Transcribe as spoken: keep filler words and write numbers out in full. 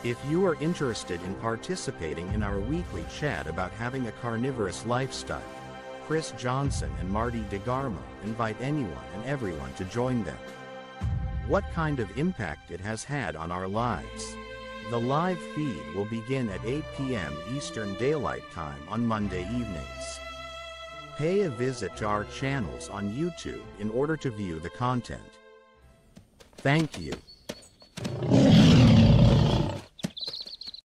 If you are interested in participating in our weekly chat about having a carnivorous lifestyle, Chris Johnson and Marthe Degarmo invite anyone and everyone to join them. What kind of impact it has had on our lives? The live feed will begin at eight p m Eastern Daylight Time on Monday evenings. Pay a visit to our channels on YouTube in order to view the content. Thank you.